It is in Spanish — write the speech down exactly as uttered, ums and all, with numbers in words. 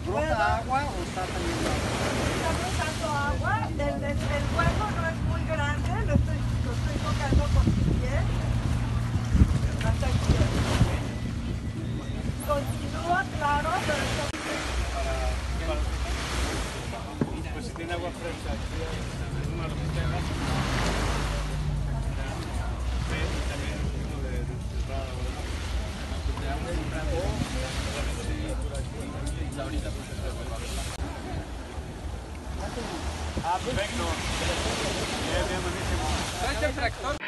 ¿Brota agua o está saliendo agua? Está brotando agua, el, el, el hueco no es muy grande, lo estoy, lo estoy tocando con mi pie. Hasta aquí. Continúa, claro, pero está... Pues si tiene agua fresca, es una receta. También uno de entrada, Ah, perfecto. Bien, bien, buenísimo.